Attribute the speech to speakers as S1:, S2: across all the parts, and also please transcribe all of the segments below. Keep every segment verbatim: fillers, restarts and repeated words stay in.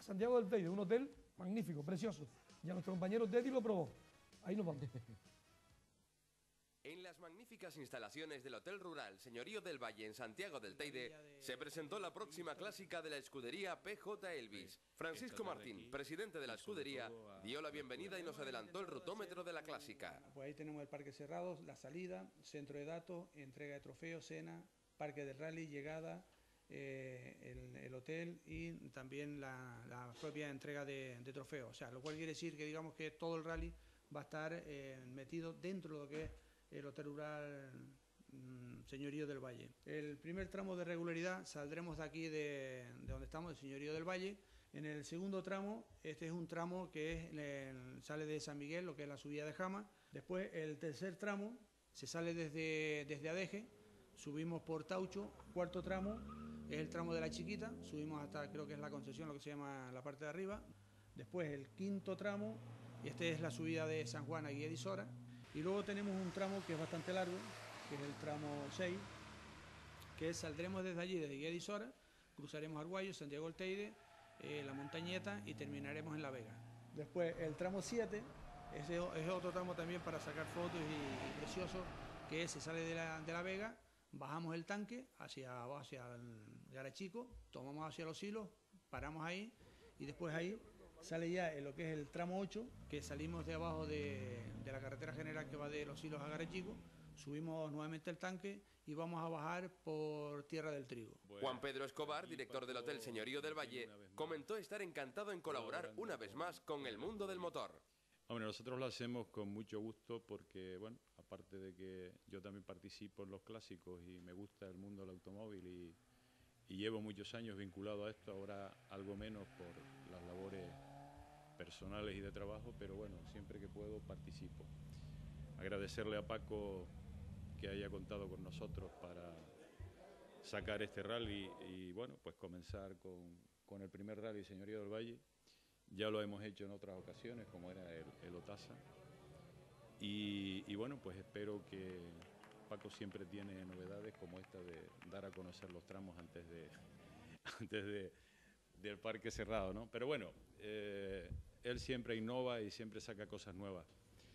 S1: Santiago del Teide, un hotel magnífico, precioso. Y a nuestro compañero Teddy lo probó. Ahí nos vamos.
S2: En las magníficas instalaciones del Hotel Rural Señorío del Valle en Santiago del Teide se presentó la próxima clásica de la escudería P J Elvis. Francisco Martín, presidente de la escudería, dio la bienvenida y nos adelantó el rutómetro de la clásica.
S3: Pues ahí tenemos el parque cerrado, la salida, centro de datos, entrega de trofeos, cena, parque del rally, llegada, eh, el, el hotel y también la, la propia entrega de, de trofeos. O sea, lo cual quiere decir que digamos que todo el rally va a estar eh, metido dentro de lo que es el Hotel Rural mmm, Señorío del Valle. El primer tramo de regularidad saldremos de aquí de, de donde estamos, el Señorío del Valle. En el segundo tramo, este es un tramo que es el, sale de San Miguel, lo que es la subida de Jama. Después el tercer tramo se sale desde, desde Adeje, subimos por Taucho. Cuarto tramo es el tramo de La Chiquita, subimos hasta creo que es la Concesión, lo que se llama la parte de arriba. Después el quinto tramo, este es la subida de San Juan a Guía de Isora. Y luego tenemos un tramo que es bastante largo, que es el tramo seis, que saldremos desde allí, desde Guía de Isora, cruzaremos Arguayo, Santiago del Teide, eh, La Montañeta y terminaremos en La Vega. Después el tramo siete, ese es otro tramo también para sacar fotos y, y precioso, que se sale de la, de la Vega, bajamos el tanque hacia, hacia el Garachico, tomamos hacia los hilos, paramos ahí y después ahí sale ya en lo que es el tramo ocho, que salimos de abajo de, de la carretera general que va de Los Hilos a Garachico, subimos nuevamente el tanque y vamos a bajar por Tierra del Trigo.
S2: Juan Pedro Escobar, director del Hotel Señorío del Valle, comentó estar encantado en colaborar una vez más con el mundo del motor.
S4: Hombre, nosotros lo hacemos con mucho gusto porque, bueno, aparte de que yo también participo en los clásicos y me gusta el mundo del automóvil y, y llevo muchos años vinculado a esto, ahora algo menos por las labores personales y de trabajo, pero bueno, siempre que puedo participo. Agradecerle a Paco que haya contado con nosotros para sacar este rally y bueno, pues comenzar con, con el primer rally Señorío del Valle. Ya lo hemos hecho en otras ocasiones, como era el, el Otasa. Y, y bueno, pues espero que Paco siempre tiene novedades como esta de dar a conocer los tramos antes de antes de del parque cerrado, ¿no? Pero bueno, eh, él siempre innova y siempre saca cosas nuevas.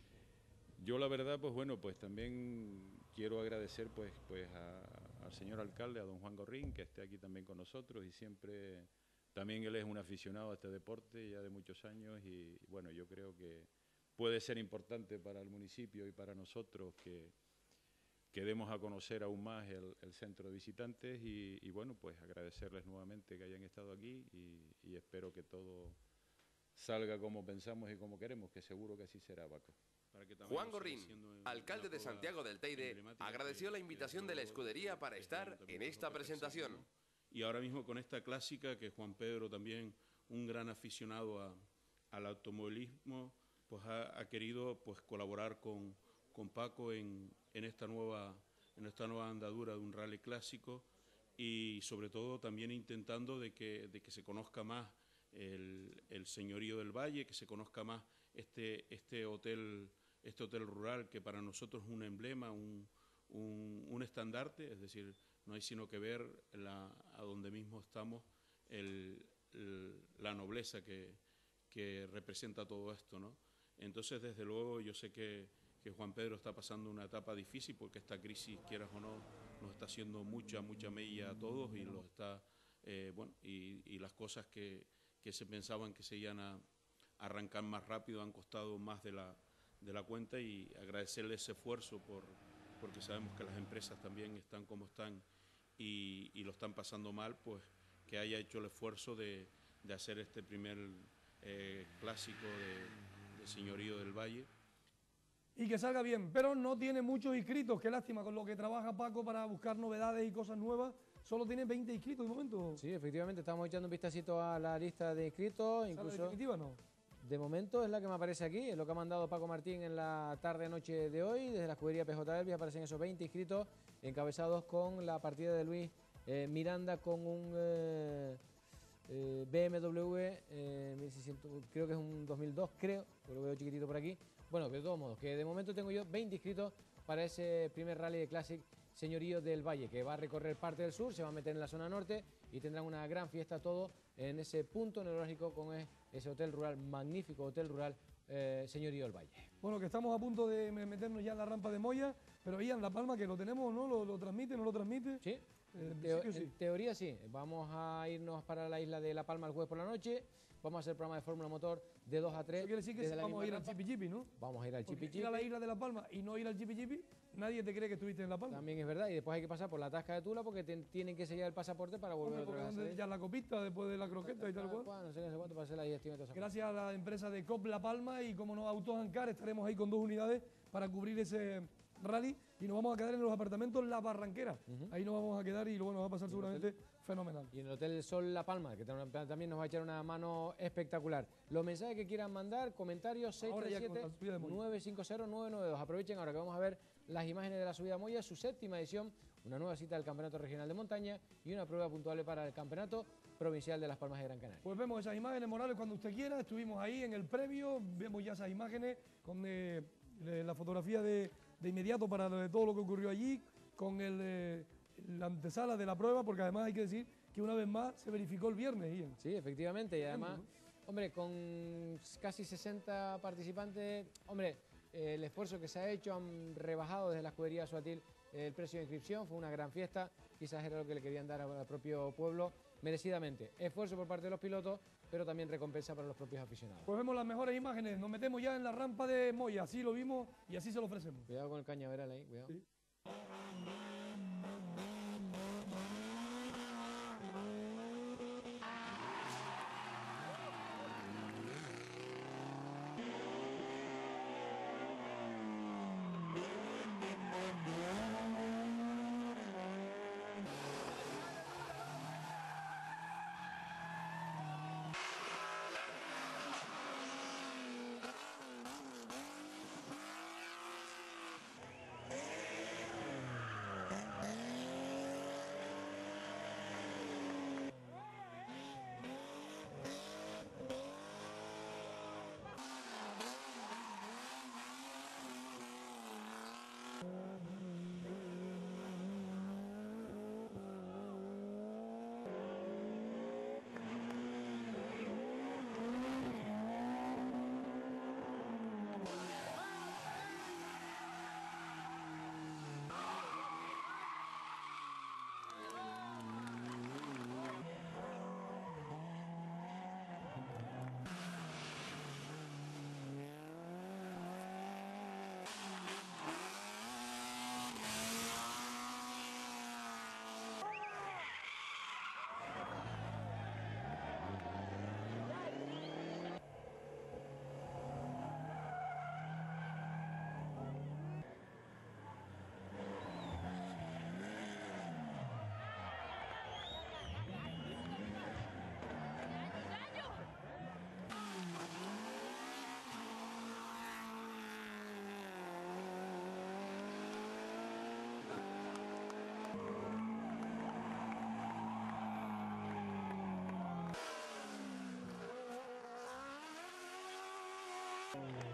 S4: Yo la verdad, pues bueno, pues también quiero agradecer pues, pues a, al señor alcalde, a don Juan Gorrín, que esté aquí también con nosotros y siempre, también él es un aficionado a este deporte ya de muchos años y bueno, yo creo que puede ser importante para el municipio y para nosotros que, que demos a conocer aún más el, el centro de visitantes y, y bueno, pues agradecerles nuevamente que hayan estado aquí y, y espero que todo salga como pensamos y como queremos, que seguro que así será, Paco.
S2: Juan Gorrín, alcalde de Santiago del Teide, agradeció la invitación de la escudería para estar en esta presentación.
S5: Y ahora mismo con esta clásica, que Juan Pedro también, un gran aficionado a, al automovilismo, pues ha, ha querido pues colaborar con, con Paco en, en, esta nueva, en esta nueva andadura de un rally clásico y sobre todo también intentando de que, de que se conozca más el, el Señorío del Valle, que se conozca más este, este hotel este hotel rural que para nosotros es un emblema, un, un, un estandarte, es decir, no hay sino que ver la, a donde mismo estamos el, el, la nobleza que, que representa todo esto, ¿no? Entonces, desde luego, yo sé que, que Juan Pedro está pasando una etapa difícil porque esta crisis, quieras o no, nos está haciendo mucha, mucha mella a todos y, lo está, eh, bueno, y, y las cosas que, que se pensaban que se iban a arrancar más rápido han costado más de la de la cuenta y agradecerle ese esfuerzo por, porque sabemos que las empresas también están como están y, y lo están pasando mal, pues que haya hecho el esfuerzo de, de hacer este primer eh, clásico de, de Señorío del Valle.
S1: Y que salga bien, pero no tiene muchos inscritos, qué lástima, con lo que trabaja Paco para buscar novedades y cosas nuevas, solo tiene veinte inscritos de momento.
S6: Sí, efectivamente, estamos echando un vistacito a la lista de inscritos, incluso...
S1: ¿La definitiva no?
S6: De momento es la que me aparece aquí, es lo que ha mandado Paco Martín en la tarde-noche de hoy. Desde la escudería P J Elvis aparecen esos veinte inscritos, encabezados con la partida de Luis eh, Miranda con un eh, eh, B M W, eh, mil seiscientos, creo que es un dos mil dos, creo, porque lo veo chiquitito por aquí. Bueno, de todos modos, que de momento tengo yo veinte inscritos para ese primer rally de Classic Señorío del Valle, que va a recorrer parte del sur, se va a meter en la zona norte y tendrán una gran fiesta todo en ese punto neurálgico con ese hotel rural, magnífico hotel rural, eh, Señorío del Valle.
S1: Bueno, que estamos a punto de meternos ya en la rampa de Moya, pero ahí en La Palma, que lo tenemos, ¿no? ¿Lo, lo transmite, no lo transmite?
S6: Sí,
S1: Eh, en
S6: Teo-
S1: principio sí.
S6: en teoría sí. Vamos a irnos para la isla de La Palma el jueves por la noche. Vamos a hacer programa de Fórmula Motor de dos a tres.
S1: Eso quiere decir que
S6: desde la
S1: vamos a
S6: misma
S1: ir al
S6: rampa.
S1: Chipi Chipi, ¿no?
S6: Vamos a ir al
S1: Porque
S6: Chipi
S1: ir a la
S6: Chipi.
S1: isla de La Palma y no ir al Chipi Chipi, nadie te cree que estuviste en La Palma.
S6: También es verdad. Y después hay que pasar por la Tasca de Tula porque te- tienen que sellar el pasaporte para volver
S1: Hombre,
S6: otra
S1: porque
S6: vez a
S1: donde
S6: salir.
S1: ya la copita después de la croqueta y tal cual.
S6: Bueno, no sé, no sé cuánto para hacer la digestión y todas esas cosas.
S1: Gracias a la empresa de COP La Palma y como no Autos Ancar estaremos ahí con dos unidades para cubrir ese rally y nos vamos a quedar en los apartamentos La Barranquera. Ahí nos vamos a quedar y luego nos va a pasar seguramente fenomenal.
S6: Y en el Hotel Sol La Palma, que tam- también nos va a echar una mano espectacular. Los mensajes que quieran mandar, comentarios seis
S1: Ahora
S6: tres
S1: ya con
S6: siete,
S1: la subida de Moya.
S6: nueve cinco cero, nueve nueve dos. Aprovechen ahora que vamos a ver las imágenes de la subida a Moya, su séptima edición, una nueva cita del Campeonato Regional de Montaña y una prueba puntual para el Campeonato Provincial de Las Palmas de Gran Canaria.
S1: Pues vemos esas imágenes, Morales, cuando usted quiera. Estuvimos ahí en el previo, vemos ya esas imágenes con eh, eh, la fotografía de, de inmediato para lo de todo lo que ocurrió allí, con el, eh, la antesala de la prueba, porque además hay que decir que una vez más se verificó el viernes, Ian.
S6: Sí, efectivamente, y además,
S1: ¿no?
S6: hombre, con casi sesenta participantes, hombre, eh, el esfuerzo que se ha hecho, han rebajado desde la escudería Suatil el precio de inscripción, fue una gran fiesta, quizás era lo que le querían dar al propio pueblo, merecidamente. Esfuerzo por parte de los pilotos, pero también recompensa para los propios aficionados.
S1: Pues vemos las mejores imágenes, nos metemos ya en la rampa de Moya, así lo vimos y así se lo ofrecemos.
S6: Cuidado con el cañaveral ahí, cuidado.
S1: Sí.
S6: Thank you.